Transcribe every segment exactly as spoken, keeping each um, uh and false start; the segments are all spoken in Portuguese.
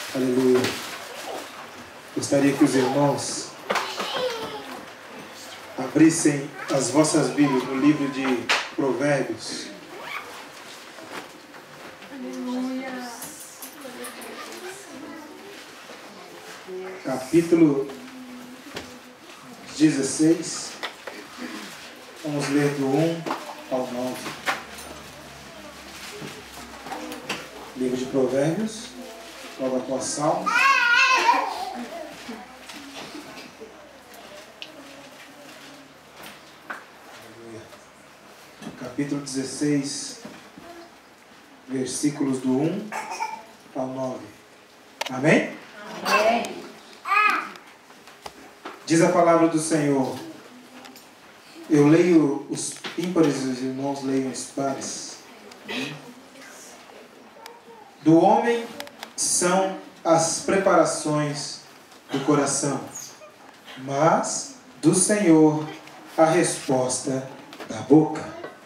Aleluia. Gostaria que os irmãos abrissem as vossas Bíblias no livro de Provérbios. Aleluia. Capítulo dezesseis. Vamos ler do um ao nove. Livro de Provérbios, logo após Salmos. Capítulo dezesseis, versículos do um ao nove. Amém? Amém. Diz a palavra do Senhor. Eu leio os ímpares e os irmãos leiam os pares. Do homem são as preparações do coração, mas do Senhor a resposta da boca.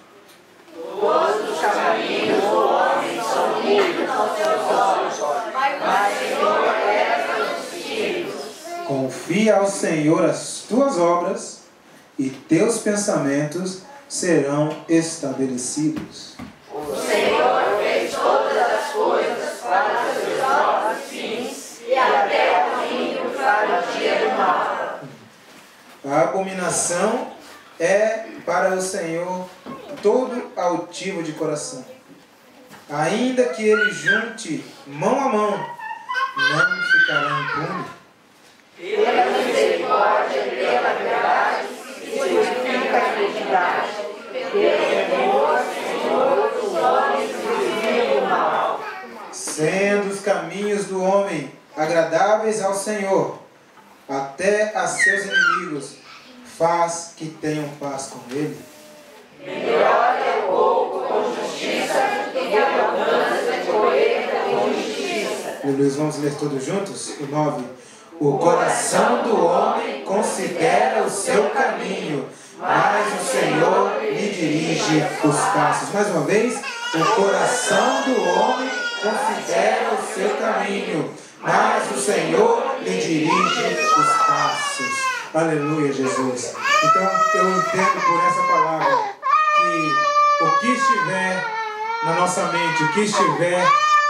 Todos os caminhos do homem são limos aos seus olhos, mas o Senhor é os filhos. Confia ao Senhor as tuas obras e teus pensamentos serão estabelecidos. O Senhor fez todas as coisas para os seus próprios fins e até o caminho para o dia do mal. A abominação é para o Senhor todo altivo de coração. Ainda que ele junte mão a mão, não ficará impune. Pela misericórdia e pela verdade se purifica a iniquidade. Pelo temor, Senhor, dos homens e do do mal. Sendo os caminhos do homem agradáveis ao Senhor, até a seus inimigos faz que tenham paz com ele. Melhor é o pouco com justiça do que a abundância de colheita com justiça. Luiz, vamos ler todos juntos? O nove. O coração do homem considera o seu caminho, mas o Senhor lhe dirige os passos. Mais uma vez. O coração do homem considera o seu caminho, mas o Senhor lhe dirige os passos. Aleluia, Jesus. Então, eu entendo por essa palavra que o que estiver na nossa mente, o que estiver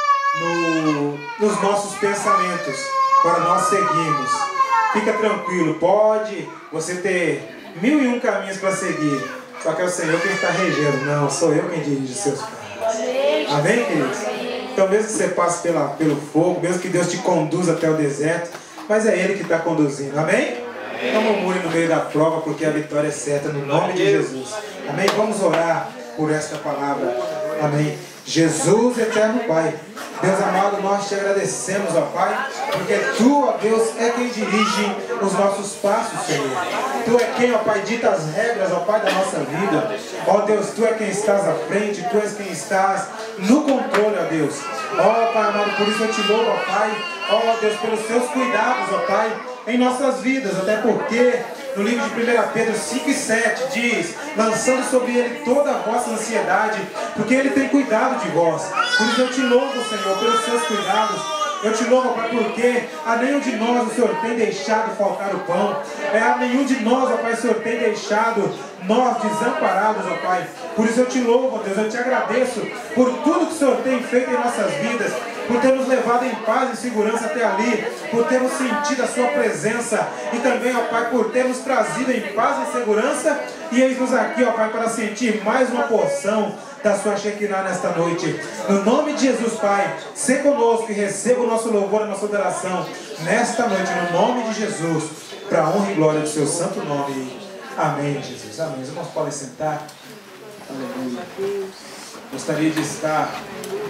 no, nos nossos pensamentos, para nós seguirmos, fica tranquilo, pode você ter mil e um caminhos para seguir, só que é o Senhor quem está regendo, não, sou eu quem dirige os seus passos. Amém, queridos? Então, mesmo que você passe pela, pelo fogo, mesmo que Deus te conduza até o deserto, mas é Ele que está conduzindo, amém? Não murmure no meio da prova, porque a vitória é certa, no nome de Jesus. Amém? Vamos orar por esta palavra. Amém? Jesus, eterno Pai, Deus amado, nós te agradecemos, ó Pai, porque Tu, ó Deus, é quem dirige os nossos passos, Senhor. Tu é quem, ó Pai, dita as regras, ó Pai, da nossa vida. Ó Deus, Tu é quem estás à frente, Tu és quem estás no controle, ó Deus. Ó Pai amado, por isso eu te louvo, ó Pai, ó Deus, pelos Seus cuidados, ó Pai, em nossas vidas, até porque no livro de primeira Pedro cinco e sete diz: lançando sobre Ele toda a vossa ansiedade, porque Ele tem cuidado de vós. Por isso eu te louvo, Senhor, pelos Seus cuidados. Eu te louvo, Pai, porque a nenhum de nós o Senhor tem deixado faltar o pão. É, a nenhum de nós, ó Pai, o Senhor tem deixado nós desamparados, ó Pai. Por isso eu te louvo, ó Deus, eu te agradeço por tudo que o Senhor tem feito em nossas vidas, por ter nos levado em paz e segurança até ali, por termos sentido a Sua presença e também, ó Pai, por termos trazido em paz e segurança. E eis-nos aqui, ó Pai, para sentir mais uma porção da Sua Shekinah nesta noite. No nome de Jesus, Pai, se conosco e receba o nosso louvor e a nossa adoração nesta noite, no nome de Jesus, para a honra e glória do Seu santo nome. Amém, Jesus. Amém. Os irmãos podem sentar. Aleluia. Gostaria de estar